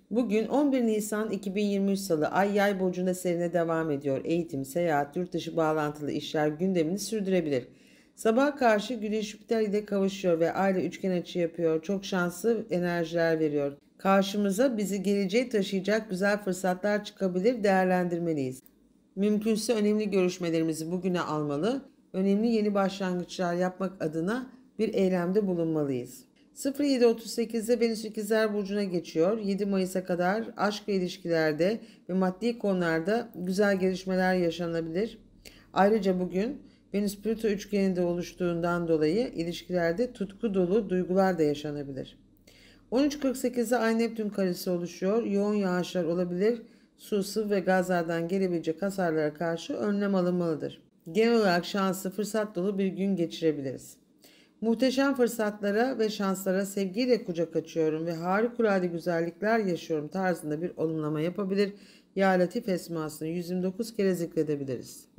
Bugün 11 Nisan 2023 Salı, Ay Yay burcunda seyrine devam ediyor. Eğitim, seyahat, yurt dışı bağlantılı işler gündemini sürdürebilir. Sabaha karşı Güneş Jüpiter ile kavuşuyor ve Ay ile üçgen açı yapıyor. Çok şanslı enerjiler veriyor. Karşımıza bizi geleceğe taşıyacak güzel fırsatlar çıkabilir, değerlendirmeliyiz. Mümkünse önemli görüşmelerimizi bugüne almalı, önemli yeni başlangıçlar yapmak adına bir eylemde bulunmalıyız. 07.38'de Venüs İkizler Burcu'na geçiyor. 7 Mayıs'a kadar aşk ve ilişkilerde ve maddi konularda güzel gelişmeler yaşanabilir. Ayrıca bugün Venüs Plüto üçgeninde oluştuğundan dolayı ilişkilerde tutku dolu duygular da yaşanabilir. 13.48'de Ay Neptün karesi oluşuyor. Yoğun yağışlar olabilir. Su, sıvı ve gazlardan gelebilecek hasarlara karşı önlem alınmalıdır. Genel olarak şanslı, fırsat dolu bir gün geçirebiliriz. Muhteşem fırsatlara ve şanslara sevgiyle kucak açıyorum ve harikulade güzellikler yaşıyorum tarzında bir olumlama yapabilir. Ya Latif esmasını 129 kere zikredebiliriz.